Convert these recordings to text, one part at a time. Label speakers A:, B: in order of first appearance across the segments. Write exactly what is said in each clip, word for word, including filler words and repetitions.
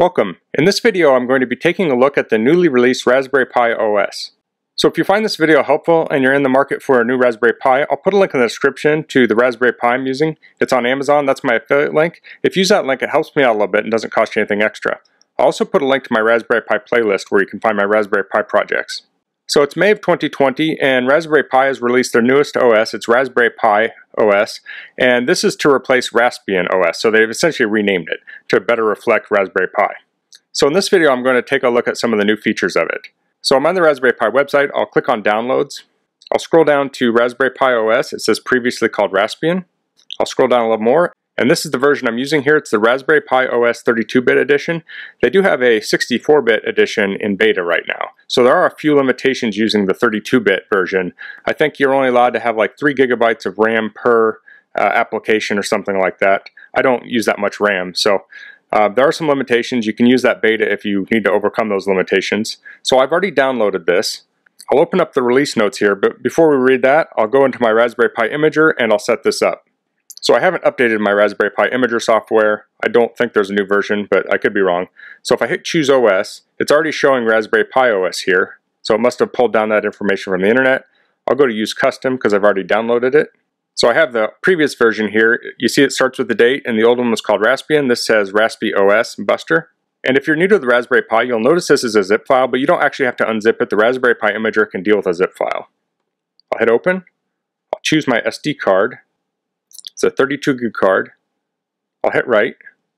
A: Welcome. In this video I'm going to be taking a look at the newly released Raspberry Pi O S. So if you find this video helpful and you're in the market for a new Raspberry Pi, I'll put a link in the description to the Raspberry Pi I'm using. It's on Amazon, that's my affiliate link. If you use that link, it helps me out a little bit and doesn't cost you anything extra. I'll also put a link to my Raspberry Pi playlist where you can find my Raspberry Pi projects. So it's May of twenty twenty and Raspberry Pi has released their newest O S. It's Raspberry Pi O S, and this is to replace Raspbian O S, so they've essentially renamed it to better reflect Raspberry Pi. So in this video I'm going to take a look at some of the new features of it. So I'm on the Raspberry Pi website. I'll click on Downloads. I'll scroll down to Raspberry Pi O S. It says previously called Raspbian. I'll scroll down a little more, and this is the version I'm using here. It's the Raspberry Pi O S thirty-two bit edition. They do have a sixty-four bit edition in beta right now. So there are a few limitations using the thirty-two bit version. I think you're only allowed to have like three gigabytes of RAM per uh, application or something like that. I don't use that much RAM, so uh, there are some limitations. You can use that beta if you need to overcome those limitations. So I've already downloaded this. I'll open up the release notes here, but before we read that, I'll go into my Raspberry Pi Imager and I'll set this up. So I haven't updated my Raspberry Pi Imager software. I don't think there's a new version, but I could be wrong. So if I hit Choose O S, it's already showing Raspberry Pi O S here. So it must have pulled down that information from the internet. I'll go to Use Custom because I've already downloaded it. So I have the previous version here. You see it starts with the date, and the old one was called Raspbian. This says Raspi O S Buster. And if you're new to the Raspberry Pi, you'll notice this is a zip file, but you don't actually have to unzip it. The Raspberry Pi Imager can deal with a zip file. I'll hit Open. I'll choose my S D card. It's a thirty-two gig card. I'll hit Write.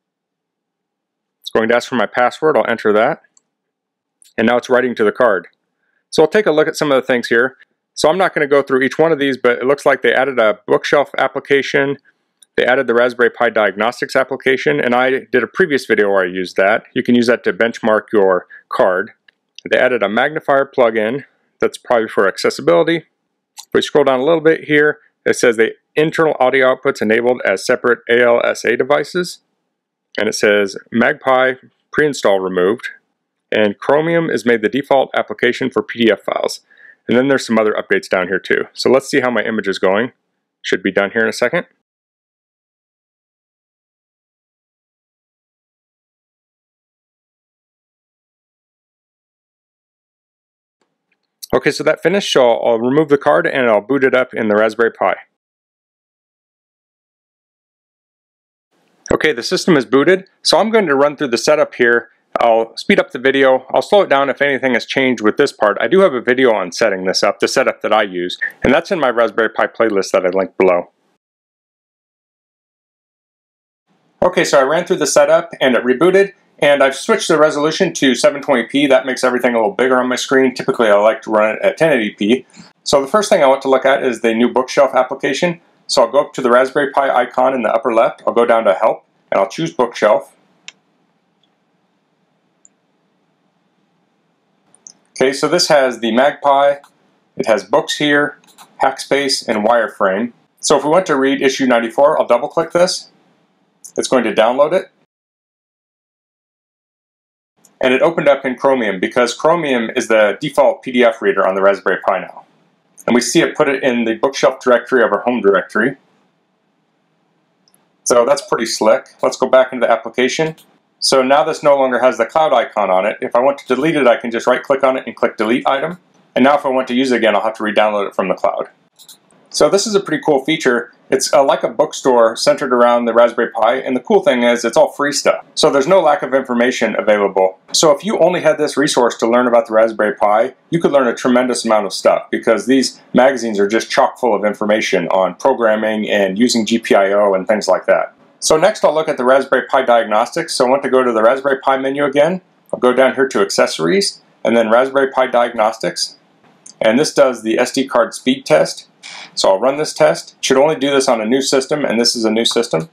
A: It's going to ask for my password. I'll enter that. And now it's writing to the card. So I'll take a look at some of the things here. So I'm not going to go through each one of these, but it looks like they added a bookshelf application. They added the Raspberry Pi Diagnostics application, and I did a previous video where I used that. You can use that to benchmark your card. They added a magnifier plugin. That's probably for accessibility. If we scroll down a little bit here, it says the internal audio outputs enabled as separate A L S A devices. And it says magnifier pre-install removed. And Chromium is made the default application for P D F files. And then there's some other updates down here too. So let's see how my image is going. Should be done here in a second. Okay, so that finished, so I'll, I'll remove the card and I'll boot it up in the Raspberry Pi. Okay, the system is booted, so I'm going to run through the setup here. I'll speed up the video. I'll slow it down if anything has changed with this part. I do have a video on setting this up, the setup that I use, and that's in my Raspberry Pi playlist that I linked below. Okay, so I ran through the setup and it rebooted, and I've switched the resolution to seven twenty p. That makes everything a little bigger on my screen. Typically I like to run it at ten eighty p. So the first thing I want to look at is the new bookshelf application. So I'll go up to the Raspberry Pi icon in the upper left. I'll go down to Help, and I'll choose Bookshelf. Okay, so this has the Magpie, it has books here, Hackspace, and Wireframe. So if we want to read issue ninety-four, I'll double click this. It's going to download it. And it opened up in Chromium because Chromium is the default P D F reader on the Raspberry Pi now. And we see it put it in the bookshelf directory of our home directory. So that's pretty slick. Let's go back into the application. So now this no longer has the cloud icon on it. If I want to delete it, I can just right click on it and click delete item. And now if I want to use it again, I'll have to re-download it from the cloud. So this is a pretty cool feature. It's uh, like a bookstore centered around the Raspberry Pi, and the cool thing is it's all free stuff. So there's no lack of information available. So if you only had this resource to learn about the Raspberry Pi, you could learn a tremendous amount of stuff because these magazines are just chock full of information on programming and using G P I O and things like that. So next I'll look at the Raspberry Pi Diagnostics. So I want to go to the Raspberry Pi menu again. I'll go down here to Accessories and then Raspberry Pi Diagnostics. And this does the S D card speed test. So I'll run this test. It should only do this on a new system, and this is a new system.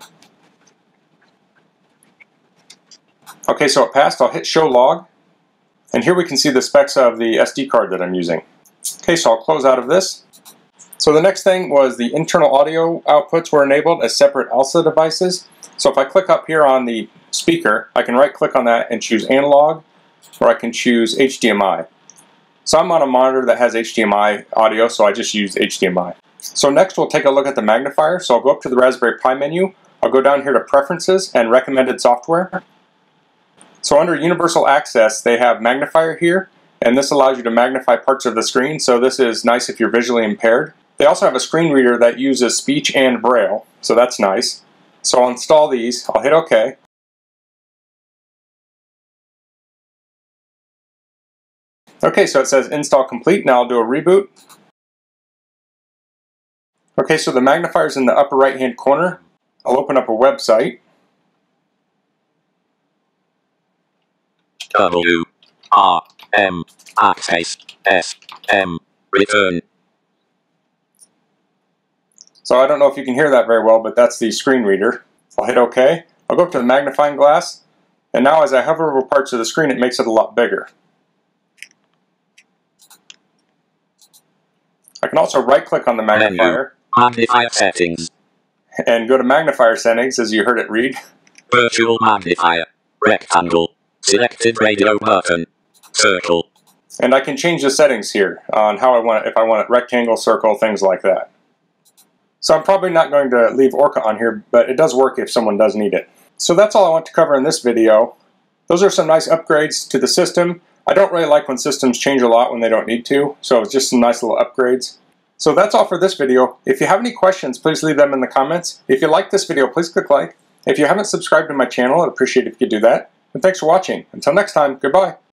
A: Okay, so it passed. I'll hit Show Log. And here we can see the specs of the S D card that I'm using. Okay, so I'll close out of this. So the next thing was the internal audio outputs were enabled as separate A L S A devices. So if I click up here on the speaker, I can right click on that and choose analog, or I can choose H D M I. So I'm on a monitor that has H D M I audio, so I just use H D M I. So next we'll take a look at the magnifier. So I'll go up to the Raspberry Pi menu, I'll go down here to Preferences and Recommended Software. So under Universal Access, they have magnifier here, and this allows you to magnify parts of the screen, so this is nice if you're visually impaired. They also have a screen reader that uses speech and braille, so that's nice. So I'll install these, I'll hit OK. Okay, so it says install complete. Now I'll do a reboot. Okay, so the magnifier is in the upper right hand corner. I'll open up a website.
B: W R M access S M return.
A: So I don't know if you can hear that very well, but that's the screen reader. I'll hit OK. I'll go up to the magnifying glass, and now as I hover over parts of the screen, it makes it a lot bigger. I can also right click on the magnifier.
B: Menu. Magnifier settings.
A: And go to magnifier settings as you heard it read.
B: Virtual magnifier. Rectangle. Selected radio button. Circle.
A: And I can change the settings here on how I want it, if I want it rectangle, circle, things like that. So I'm probably not going to leave Orca on here, but it does work if someone does need it. So that's all I want to cover in this video. Those are some nice upgrades to the system. I don't really like when systems change a lot when they don't need to, so it's just some nice little upgrades. So that's all for this video. If you have any questions, please leave them in the comments. If you like this video, please click like. If you haven't subscribed to my channel, I'd appreciate it if you could do that. And thanks for watching. Until next time, goodbye.